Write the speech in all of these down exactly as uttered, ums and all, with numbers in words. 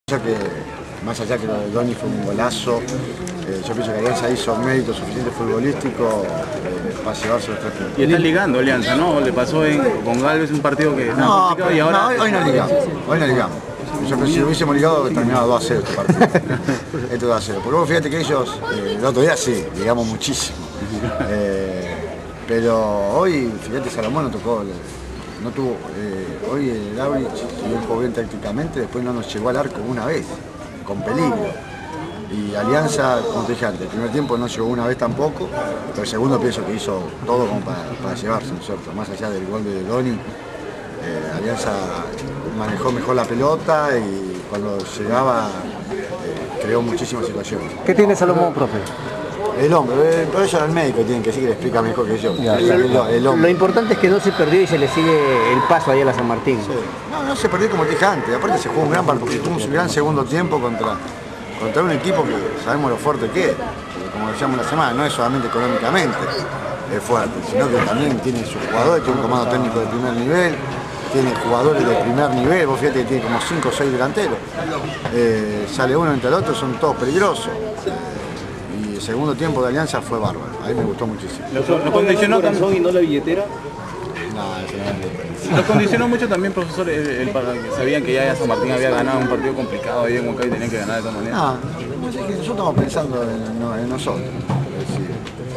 Que más allá que lo de Doni fue un golazo, eh, yo pienso que Alianza hizo un mérito suficiente futbolístico eh, para llevarse los tres puntos. Y está ligando Alianza, ¿no? Le pasó en, con Galvez un partido que estaba no, complicado y ahora... No, hoy, hoy no ligamos, hoy no ligamos. Yo creo que si lo hubiésemos ligado terminaba dos a cero este partido. Esto dos a cero. Porque vos fíjate que ellos, eh, el otro día sí, ligamos muchísimo. Eh, pero hoy, fíjate, Salomón no tocó... No tuvo, eh, hoy el Aurich, si bien jugó bien tácticamente, después no nos llegó al arco una vez, con peligro. Y Alianza, como te dije antes, el primer tiempo no llegó una vez tampoco, pero el segundo pienso que hizo todo como para, para llevarse, ¿no es cierto? Más allá del gol de Doni, eh, Alianza manejó mejor la pelota y cuando llegaba eh, creó muchísimas situaciones. ¿Qué tiene Salomón, profe? El hombre, pero eso era el médico, tienen que decir que le explica mejor que yo. Ya, el, el, el hombre. Lo importante es que no se perdió y se le sigue el paso ahí a la San Martín. Sí. No, no se perdió como te dije antes, aparte se jugó un gran partido, tuvo un gran segundo tiempo contra, contra un equipo que sabemos lo fuerte que es, porque como decíamos la semana, no es solamente económicamente es fuerte, sino que también tiene sus jugadores, tiene un comando técnico de primer nivel, tiene jugadores de primer nivel, vos fíjate que tiene como cinco o seis delanteros, eh, sale uno entre el otro, son todos peligrosos. El segundo tiempo de Alianza fue bárbaro, a mí me gustó muchísimo. ¿Lo, lo condicionó corazón y no la billetera? No, eso no es. Lo condicionó mucho también, profesor, el, el, que sabían que ya San Martín había ganado un partido complicado ahí en Huancayo y tenían que ganar de todas maneras. No, nosotros estamos pensando en, en nosotros. Es decir,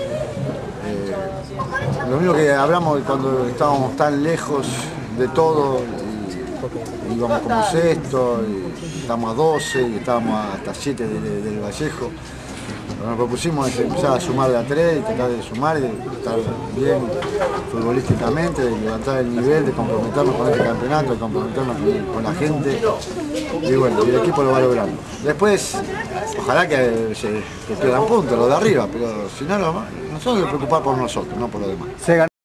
eh, lo único que hablamos cuando estábamos tan lejos de todo, y, y íbamos como sexto, y estamos a doce, y estábamos hasta siete de, de, del Vallejo. Lo que nos propusimos es empezar a sumar de a tres, y tratar de sumar, y de estar bien futbolísticamente, de levantar el nivel, de comprometernos con este campeonato, de comprometernos con, con la gente. Y bueno, y el equipo lo va logrando. Después, ojalá que, se, que pierdan puntos los de arriba, pero si no, nosotros nos preocupamos por nosotros, no por los demás.